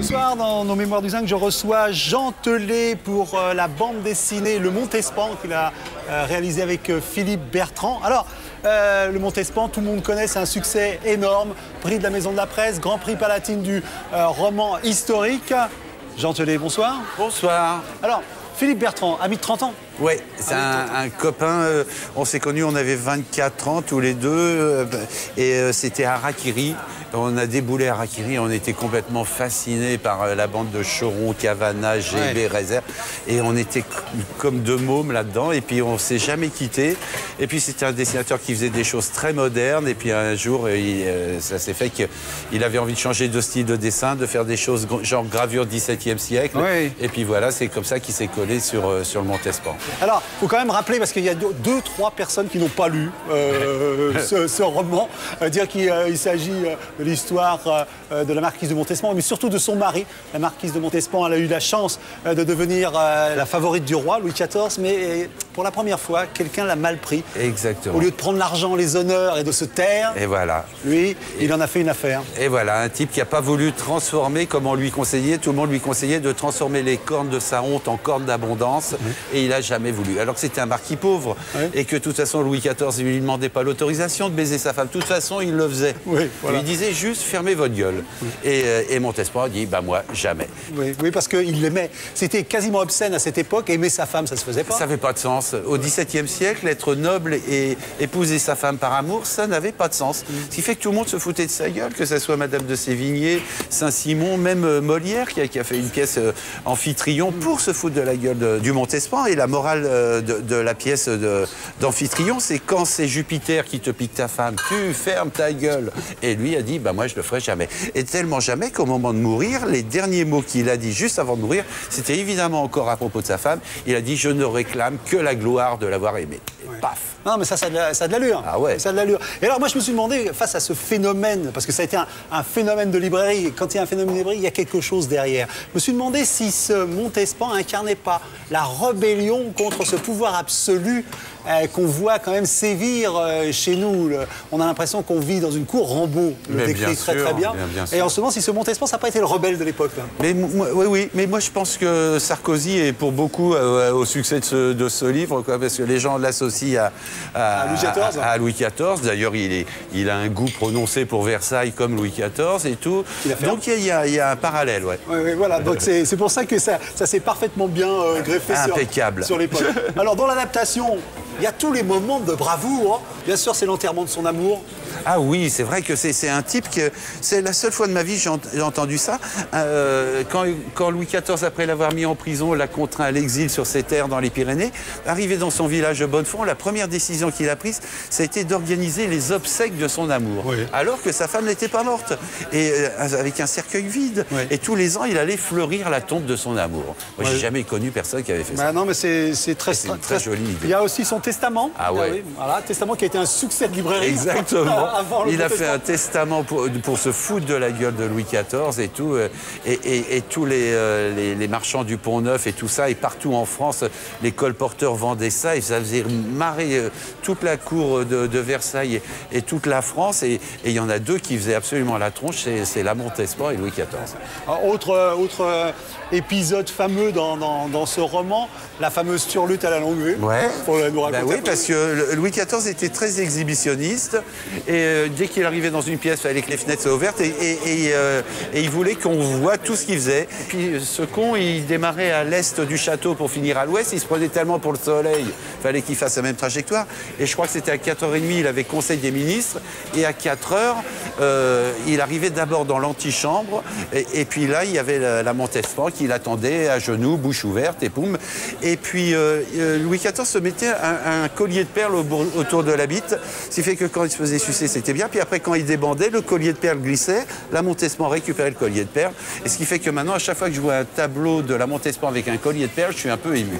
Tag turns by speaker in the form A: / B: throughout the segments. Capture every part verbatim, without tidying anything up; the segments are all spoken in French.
A: soir, dans nos Mémoires du Zinc, je reçois Jean Telet pour euh, la bande dessinée Le Montespan qu'il a euh, réalisé avec euh, Philippe Bertrand. Alors, euh, Le Montespan, tout le monde connaît, c'est un succès énorme. Prix de la Maison de la Presse, Grand Prix Palatine du euh, roman historique. Jean Telet, bonsoir.
B: Bonsoir.
A: Alors, Philippe Bertrand, ami de trente ans.
B: Oui, c'est un, un copain, euh, on s'est connus, on avait vingt-quatre ans tous les deux, euh, et euh, c'était à Harakiri. On a déboulé à Harakiri, on était complètement fascinés par euh, la bande de Choron, Cavana, G B, ouais. Réserve, et on était comme deux mômes là-dedans, et puis on ne s'est jamais quittés. Et puis c'était un dessinateur qui faisait des choses très modernes, et puis un jour, il, euh, ça s'est fait qu'il avait envie de changer de style de dessin, de faire des choses genre gravure dix-septième siècle, ouais. Et puis voilà, c'est comme ça qu'il s'est collé sur, euh, sur le Montespan. Alors, il faut quand même rappeler, parce qu'il y a deux, trois personnes qui n'ont pas lu euh, ce, ce roman, euh, dire qu'il euh, s'agit euh, de l'histoire euh, de la marquise de Montespan, mais surtout de son mari. La marquise de Montespan, elle a eu la chance euh, de devenir euh, la favorite du roi, Louis quatorze, mais euh, pour la première fois, quelqu'un l'a mal pris. Exactement.
A: Au lieu de prendre l'argent, les honneurs et de se taire,
B: et voilà.
A: Lui,
B: et,
A: il en a fait une affaire.
B: Et voilà, un type qui n'a pas voulu transformer, comme on lui conseillait, tout le monde lui conseillait de transformer les cornes de sa honte en cornes d'abondance, mmh. Et il n'a jamais voulu. Alors que c'était un marquis pauvre, oui. Et que de toute façon Louis quatorze ne lui demandait pas l'autorisation de baiser sa femme. De toute façon, il le faisait. Oui, voilà. Il disait juste fermez votre gueule. Oui. Et, euh, et Montespan a dit bah moi jamais.
A: Oui, oui, parce qu'il l'aimait. C'était quasiment obscène à cette époque. Aimer sa femme, ça se faisait pas.
B: Ça n'avait pas de sens. Au dix-septième siècle, être noble et épouser sa femme par amour, ça n'avait pas de sens. Mm. Ce qui fait que tout le monde se foutait de sa gueule, que ce soit Madame de Sévigné, Saint-Simon, même euh, Molière qui a, qui a fait une pièce euh, Amphitryon pour se foutre de la gueule de, du Montespan. Et la morale euh, de, de la pièce d'Amphitryon, c'est quand c'est Jupiter qui te pique ta femme, tu fermes ta gueule. Et lui a dit, bah moi je le ferai jamais. Et tellement jamais qu'au moment de mourir, les derniers mots qu'il a dit juste avant de mourir, c'était évidemment encore à propos de sa femme. Il a dit, je ne réclame que la gloire de l'avoir aimée. Et ouais. Paf.
A: Non, mais ça, ça a de l'allure.
B: Ah ouais.
A: Ça a de l'allure. Et alors, moi, je me suis demandé, face à ce phénomène, parce que ça a été un, un phénomène de librairie, et quand il y a un phénomène de librairie, il y a quelque chose derrière. Je me suis demandé si ce Montespan incarnait pas la rébellion contre ce pouvoir absolu euh, qu'on voit quand même sévir euh, chez nous. Le, on a l'impression qu'on vit dans une cour. Rambaud le décrit très très bien. bien, bien et en ce moment, si ce Montespan, ça n'a pas été le rebelle de l'époque.
B: Mais moi, oui, oui, mais moi je pense que Sarkozy est pour beaucoup euh, au succès de ce, de ce livre, quoi, parce que les gens l'associent à À,
A: à Louis quatorze.
B: À, à Louis quatorze. D'ailleurs, il, est, il a un goût prononcé pour Versailles comme Louis quatorze et tout. Il Donc, il y, a, il y a un parallèle, ouais.
A: Oui, oui, voilà. Donc, c'est pour ça que ça, ça s'est parfaitement bien euh, greffé
B: Impeccable.
A: sur, sur l'époque. Alors, dans l'adaptation, il y a tous les moments de bravoure. Bien sûr, c'est l'enterrement de son amour.
B: Ah oui, c'est vrai que c'est un type que... C'est la seule fois de ma vie que j'ai entendu ça. Euh, quand, quand Louis quatorze, après l'avoir mis en prison, l'a contraint à l'exil sur ses terres dans les Pyrénées, arrivé dans son village de Bonnefond, la première décision qu'il a prise, ça a été d'organiser les obsèques de son amour. Oui. Alors que sa femme n'était pas morte. Et euh, avec un cercueil vide. Oui. Et tous les ans, il allait fleurir la tombe de son amour. Moi, oui. J'ai jamais connu personne qui avait fait
A: bah
B: ça.
A: Non, mais c'est très,
B: très, une très jolie idée.
A: Il y a aussi son testament.
B: Ah ouais.
A: Oui, voilà, testament qui a été un succès de librairie.
B: Exactement. Il a
A: fait
B: un testament pour, pour se foutre de la gueule de Louis quatorze et tout, et, et, et tous les, euh, les, les marchands du Pont-Neuf et tout ça, et partout en France, les colporteurs vendaient ça, et ça faisait marrer euh, toute la cour de, de Versailles et, et toute la France, et il y en a deux qui faisaient absolument la tronche, c'est la Montespan et Louis quatorze.
A: Alors, autre, autre euh, épisode fameux dans, dans, dans ce roman, la fameuse turlute à la longue vue.
B: Ouais.
A: Pour nous raconter.
B: Ben oui, parce que Louis quatorze était très exhibitionniste, et euh, dès qu'il arrivait dans une pièce, il fallait que les fenêtres soient ouvertes, et, et, et, euh, et il voulait qu'on voit tout ce qu'il faisait. Et puis ce con, il démarrait à l'est du château pour finir à l'ouest, il se prenait tellement pour le soleil, il fallait qu'il fasse la même trajectoire. Et je crois que c'était à quatre heures trente, il avait conseil des ministres, et à quatre heures, euh, il arrivait d'abord dans l'antichambre, et, et puis là, il y avait la, la Montespan qui l'attendait à genoux, bouche ouverte, et poum. Et puis euh, Louis quatorze se mettait un, un collier de perles au, autour de la bite, ce qui fait que quand il se faisait sucer, c'était bien. Puis après, quand il débandait, le collier de perles glissait, la Montespan récupérait le collier de perles. Et ce qui fait que maintenant, à chaque fois que je vois un tableau de la Montespan avec un collier de perles, je suis un peu ému.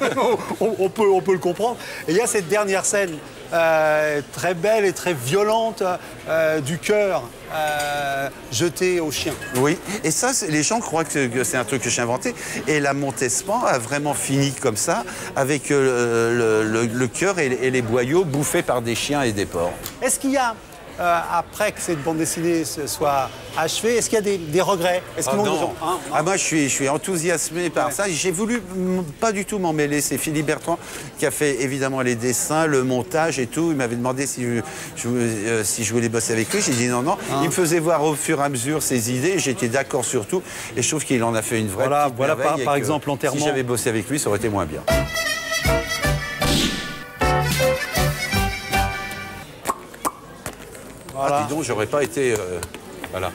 A: on, on, peut, on peut le comprendre. Et il y a cette dernière scène euh, très belle et très violente euh, du cœur euh, jeté au chien.
B: Oui, et ça, les gens croient que, que c'est un truc que j'ai inventé. Et la Montespan a vraiment fini comme ça, avec euh, le, le, le cœur et, et les boyaux bouffés par des chiens et des porcs.
A: Est-ce qu'il y a euh, après que cette bande dessinée se soit achevée, est-ce qu'il y a des, des regrets? Est-ce
B: Ah
A: qu'il manque
B: non.
A: des gens hein,
B: Ah, moi, je suis, je suis enthousiasmé par
A: Ouais.
B: ça. J'ai voulu mm, pas du tout m'en mêler. C'est Philippe Bertrand qui a fait évidemment les dessins, le montage et tout. Il m'avait demandé si je, je, euh, si je voulais bosser avec lui. J'ai dit non, non.
A: Ah.
B: Il me faisait voir au fur et à mesure ses idées. J'étais d'accord sur tout. Et je trouve qu'il en a fait une vraie
A: Voilà,
B: petite
A: voilà
B: merveille
A: par-
B: et
A: par
B: que
A: exemple, l'enterrement.
B: Si j'avais bossé avec lui, ça aurait été moins bien.
A: Voilà.
B: Ah, dis donc, j'aurais pas été... euh, voilà.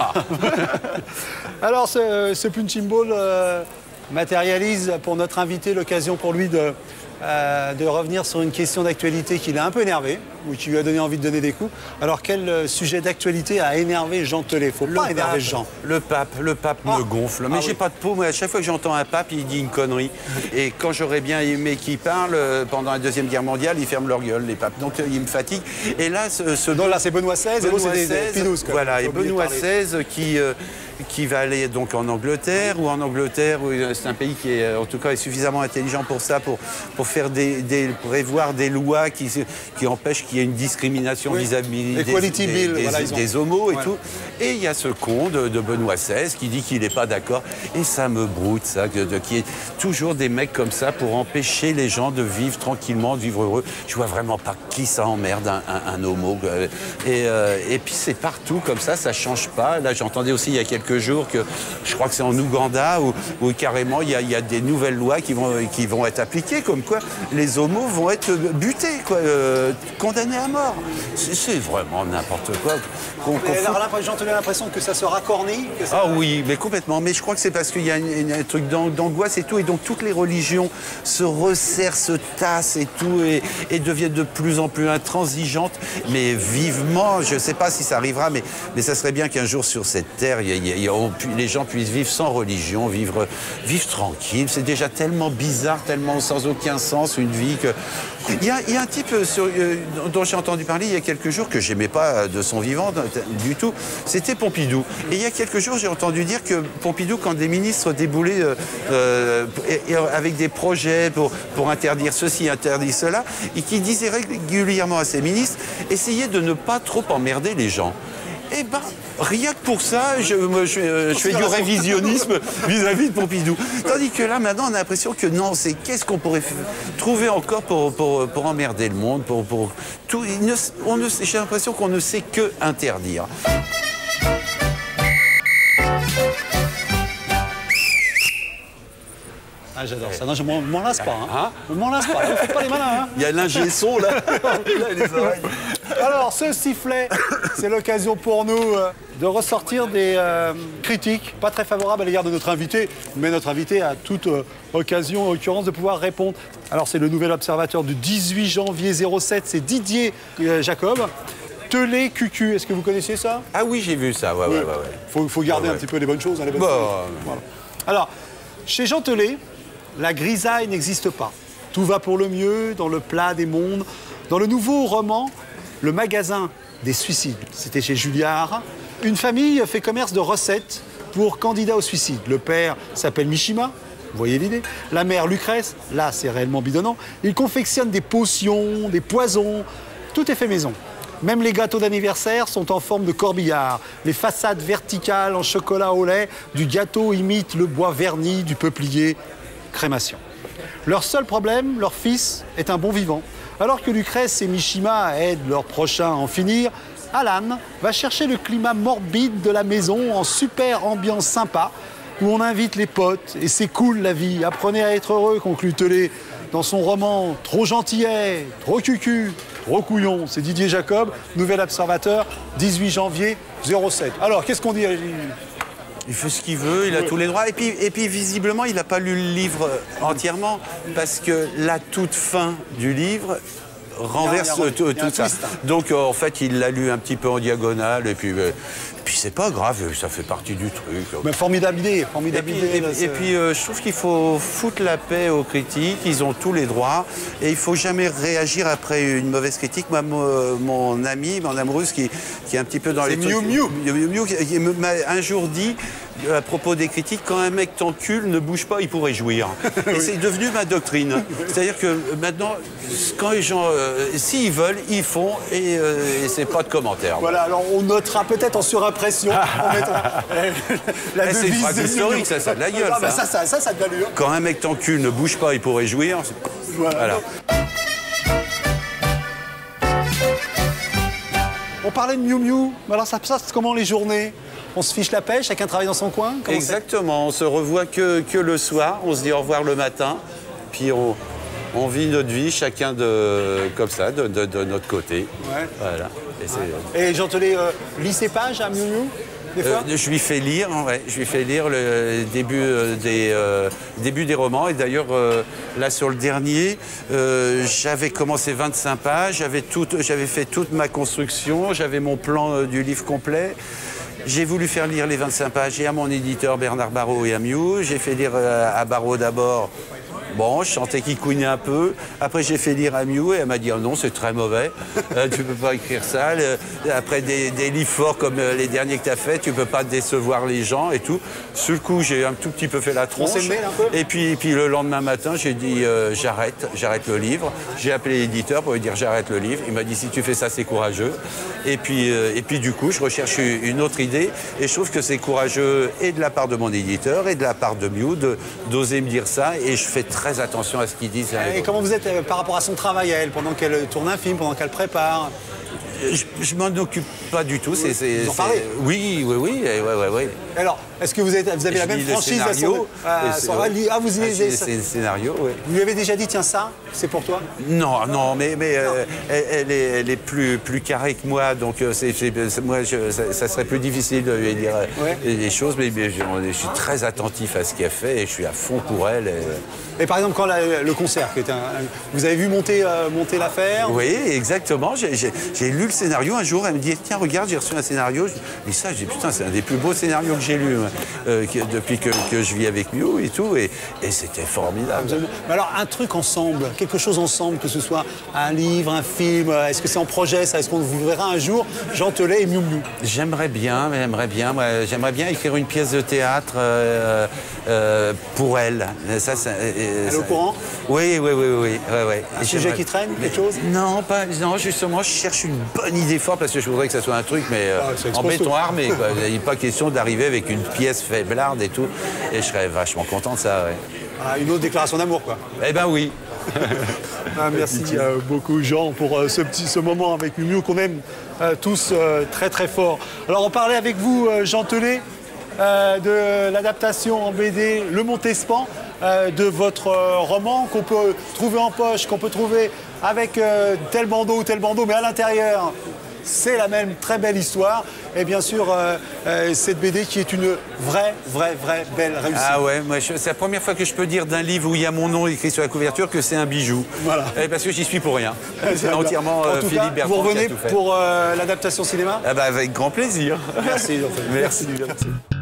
A: Alors, ce, ce punching ball euh, matérialise pour notre invité l'occasion pour lui de, euh, de revenir sur une question d'actualité qui l'a un peu énervé ou qui lui a donné envie de donner des coups. Alors, quel euh, sujet d'actualité a énervé Jean Telet? Faut pas énerver Jean.
B: Le pape, le pape
A: Ah.
B: me gonfle. Mais
A: Ah
B: j'ai
A: oui.
B: pas de peau. Moi, à chaque fois que j'entends un pape, il dit une connerie. Et quand j'aurais bien aimé qu'il parle, euh, pendant la Deuxième Guerre mondiale, ils ferment leur gueule, les papes. Donc, euh, ils me fatiguent. Et là, ce, ce
A: Non, là, c'est Benoît seize et l'autre, c'est des- des
B: seize,
A: Pinous, quoi.
B: voilà,
A: J'ai
B: et
A: oublié de
B: Benoît
A: parler.
B: seize qui, euh, qui va aller donc en Angleterre, ou en Angleterre, où euh, c'est un pays qui est, en tout cas, est suffisamment intelligent pour ça, pour, pour faire des, des- prévoir des lois qui, qui empêchent qu'il y ait une discrimination
A: Oui.
B: vis-à-vis des,
A: Equality
B: des,
A: Bill,
B: des-
A: voilà, ils ont-
B: des homos et
A: Ouais.
B: tout. Et il y a ce con de, de Benoît seize qui dit qu'il n'est pas d'accord. Et ça me broute, ça, que- de- qu'il y ait toujours des mecs comme ça pour empêcher les gens de vivre tranquillement, de vivre heureux. Je vois vraiment pas qui ça emmerde, un, un- un homo. euh, Et, euh, et puis c'est partout comme ça, ça change pas. Là, j'entendais aussi il y a quelques jours que, je crois que c'est en Ouganda, où, où carrément il y, a, il y a des nouvelles lois qui vont, qui vont être appliquées, comme quoi les homos vont être butés, quoi, euh, condamnés à mort. C'est c'est vraiment n'importe quoi. Qu'on- qu'on
A: Et
B: fout-
A: alors là, Jean Telet a l'impression que ça se racornit. Que ça...
B: ah oui, mais complètement. Mais je crois que c'est parce qu'il y a une- une- un truc d'an- d'angoisse et tout. Et donc toutes les religions se resserrent, se tassent et tout, et, et deviennent de plus en plus intransigeantes. Mais vivement, je ne sais pas si ça arrivera, mais, mais ça serait bien qu'un jour sur cette terre, il y a- il y a- il y a- on pu- les gens puissent vivre sans religion, vivre, vivre tranquille. C'est déjà tellement bizarre, tellement sans aucun sens, une vie que... Il y a, il y a un type euh, sur- euh, dont j'ai entendu parler il y a quelques jours, que j'aimais pas euh, de son vivant de- du tout, c'était Pompidou. Et il y a quelques jours, j'ai entendu dire que Pompidou, quand des ministres déboulaient euh, euh, et- et avec des projets pour, pour interdire ceci, interdire cela, et qui disait régulièrement à ses ministres, essayez de ne pas trop emmerder les gens. Eh ben, rien que pour ça, je, moi, je, euh, je fais du révisionnisme vis-à-vis de Pompidou. Tandis que là, maintenant, on a l'impression que non, c'est qu'est-ce qu'on pourrait f- trouver encore pour, pour, pour emmerder le monde, pour, pour tout. il ne- on ne sait- J'ai l'impression qu'on ne sait que interdire.
A: Ah, j'adore ça. Non, je m'en m'en lasse pas. Hein.
B: Hein
A: Je m'en lasse pas. Ne faites pas les malins. Hein.
B: Il y a l'ingé son là, il a les oreilles.
A: Alors, ce sifflet, c'est l'occasion pour nous euh, de ressortir des euh, critiques pas très favorables à l'égard de notre invité, mais notre invité a toute euh, occasion, en l'occurrence, de pouvoir répondre. Alors, c'est le nouvel observateur du dix-huit janvier zéro sept, c'est Didier euh, Jacob. Telet Q Q, est-ce que vous connaissez ça?
B: Ah oui, j'ai vu ça, ouais, ouais, ouais. ouais.
A: Faut, faut garder
B: Ouais,
A: un
B: ouais.
A: petit peu les bonnes choses. Hein, les bonnes
B: Bon,
A: choses.
B: euh,
A: Voilà. Alors, chez Jean Telet, la grisaille n'existe pas. Tout va pour le mieux dans le plat des mondes. Dans le nouveau roman, Le magasin des suicides, c'était chez Julliard, une famille fait commerce de recettes pour candidats au suicide. Le père s'appelle Mishima, vous voyez l'idée. La mère Lucrèce, là c'est réellement bidonnant. Il confectionne des potions, des poisons, tout est fait maison. Même les gâteaux d'anniversaire sont en forme de corbillard. Les façades verticales en chocolat au lait du gâteau imitent le bois verni du peuplier. Crémation. Leur seul problème, leur fils, est un bon vivant. Alors que Lucrèce et Mishima aident leur prochain à en finir, Alan va chercher le climat morbide de la maison en super ambiance sympa, où on invite les potes et c'est cool la vie. Apprenez à être heureux, conclut Telet dans son roman Trop gentillet, trop cucu, trop couillon. C'est Didier Jacob, nouvel observateur, dix-huit janvier zéro sept. Alors, qu'est-ce qu'on dit?
B: Il fait ce qu'il veut, il a tous les droits. Et puis, et puis visiblement, il n'a pas lu le livre entièrement, parce que la toute fin du livre renverse
A: Il y a un-
B: tout,
A: il y a un
B: tout ça.
A: twist, hein.
B: Donc, euh, en fait, il l'a lu un petit peu en diagonale, et puis, euh, puis c'est pas grave, ça fait partie du truc.
A: Mais formidable idée,
B: Et
A: formidable
B: puis,
A: idée.
B: et-
A: là,
B: et
A: c'est-
B: puis, euh, je trouve qu'il faut foutre la paix aux critiques, ils ont tous les droits, et il faut jamais réagir après une mauvaise critique. Moi, mon, mon ami, mon amoureuse, qui, qui est un petit peu dans
A: C'est
B: les trucs...
A: Miu Miu.
B: Miu Miu, qui- qui m'a un jour dit, à propos des critiques, quand un mec t'encule, ne bouge pas, il pourrait jouir. Et c'est devenu ma doctrine. C'est-à-dire que maintenant, quand les gens, euh, s'ils veulent, ils font et, euh, et c'est pas de commentaires.
A: Voilà, alors on notera peut-être en surimpression, on mettra la
B: Eh, c'est une
A: devise
B: phrase
A: de
B: historique, ça, ça a de la gueule.
A: Ah, bah,
B: ça.
A: ça, ça, ça, ça a de l'allure.
B: Quand un mec t'encule, ne bouge pas, il pourrait jouir.
A: Voilà.
B: Voilà.
A: On parlait de Miu Miu, mais alors ça se passe comment les journées? On se fiche la paix, chacun travaille dans son coin? Comment
B: Exactement, on se revoit que, que le soir, on se dit au revoir le matin, puis on, on vit notre vie chacun de, comme ça, de, de, de notre côté.
A: Ouais.
B: Voilà. Et, c'est-
A: Et Jean Telet euh, lit ses pages à Miu Miu, des fois?
B: Euh, je lui fais lire, ouais, je lui fais lire le début, euh, des, euh, début des romans. Et d'ailleurs, euh, là sur le dernier, euh, j'avais commencé vingt-cinq pages, j'avais tout- j'avais fait toute ma construction, j'avais mon plan euh, du livre complet. J'ai voulu faire lire les vingt-cinq pages et à mon éditeur Bernard Barrault et à Miu. J'ai fait lire euh, à Barrault d'abord. Bon, je sentais qu'il couignait un peu. Après, j'ai fait lire à Miu et elle m'a dit oh non, c'est très mauvais. Euh, tu peux pas écrire ça. Le- après des, des livres forts comme euh, les derniers que tu as faits, tu peux pas décevoir les gens et tout. Sur le coup, j'ai un tout petit peu fait la tronche.
A: s'est mêlé un peu.
B: Et puis, puis le lendemain matin, j'ai dit euh, j'arrête, j'arrête le livre. J'ai appelé l'éditeur pour lui dire j'arrête le livre. Il m'a dit si tu fais ça, c'est courageux. Et puis, euh, et puis du coup, je recherche une autre idée et je trouve que c'est courageux et de la part de mon éditeur et de la part de Miu de- d'oser me dire ça. Et je fais très attention à ce qu'ils disent.
A: Et comment vous êtes euh, par rapport à son travail à elle, pendant qu'elle tourne un film, pendant qu'elle prépare?
B: Je, je m'en occupe pas du tout. C'est, c'est,
A: Vous en
B: c'est-
A: parlez?
B: Oui, oui, oui, ouais, ouais, ouais.
A: Alors, est-ce que vous, êtes, vous avez
B: Et
A: la
B: je
A: même
B: lis le
A: franchise à son...
B: scénario,
A: à
B: et c'est-
A: son-
B: ouais.
A: ah, li- ah, vous
B: Ah,
A: lisez
B: c'est,
A: ça.
B: c'est le scénario, oui.
A: Vous lui avez déjà dit, tiens, ça, c'est pour toi?
B: Non, non, mais, mais euh, elle, elle est, elle est plus, plus carrée que moi, donc euh, c'est, c'est- c'est- moi, je- ça, ça serait plus difficile de lui dire euh,
A: Ouais.
B: des choses, mais, mais je, je suis très attentif à ce qu'elle fait et je suis à fond pour elle. et-
A: Et par exemple, quand la- le concert, qui est un, un- vous avez vu monter, euh, monter l'affaire?
B: Oui, exactement. J'ai, j'ai- j'ai lu le scénario un jour, elle me dit tiens, regarde, j'ai reçu un scénario. Je dis ça, je dis putain, c'est un des plus beaux scénarios que j'ai lu euh, que- depuis que, que je vis avec Miu et tout, et, et c'était formidable.
A: Absolument. Mais alors, un truc ensemble, quelque chose ensemble, que ce soit un livre, un film, euh, est-ce que c'est en projet, ça? Est-ce qu'on vous verra un jour, Jean Telet et Miu Miu?
B: J'aimerais bien, mais j'aimerais bien, moi, j'aimerais bien écrire une pièce de théâtre euh, euh, pour elle. Ça, ça, euh,
A: Elle est au
B: ça-
A: courant?
B: Oui, oui, oui, oui, oui, ouais.
A: Un
B: Et
A: sujet
B: j'aimerais-
A: qui traîne,
B: mais-
A: quelque chose?
B: Non, pas, non, justement, je cherche une bonne idée forte parce que je voudrais que ça soit un truc, mais euh,
A: Ah, c'est
B: en
A: explosif.
B: béton armé. quoi. Il n'est pas question d'arriver avec une pièce faiblarde et tout. Et je serais vachement content de ça, ouais.
A: Ah, une autre déclaration d'amour, quoi.
B: Eh ben oui.
A: Ah, merci euh, beaucoup Jean pour euh, ce petit ce moment avec Miu Miu qu'on aime euh, tous euh, très très fort. Alors on parlait avec vous euh, Jean Telet euh, de l'adaptation en B D Le Montespan euh, de votre euh, roman qu'on peut trouver en poche, qu'on peut trouver avec euh, tel bandeau ou tel bandeau, mais à l'intérieur c'est la même très belle histoire et bien sûr euh, euh, cette B D qui est une vraie vraie vraie belle réussite.
B: Ah ouais, moi, je- c'est la première fois que je peux dire d'un livre où il y a mon nom écrit sur la couverture que c'est un bijou.
A: Voilà.
B: Eh, parce que j'y suis pour rien.
A: Très
B: C'est
A: bien.
B: entièrement
A: En
B: euh,
A: tout
B: Philippe
A: cas,
B: Bertrand
A: vous
B: qui a
A: revenez
B: tout fait.
A: pour euh, l'adaptation cinéma.
B: Ah bah, avec grand plaisir.
A: Merci Jean Telet.
B: Merci. Merci.